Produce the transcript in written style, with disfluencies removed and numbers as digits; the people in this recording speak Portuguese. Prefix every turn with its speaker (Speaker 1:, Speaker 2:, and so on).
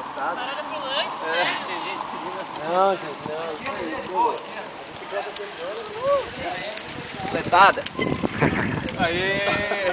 Speaker 1: passado.
Speaker 2: Parada pro lanche,
Speaker 1: Tinha gente pedindo. Não, gente, não. Bicicletada.
Speaker 3: Aê!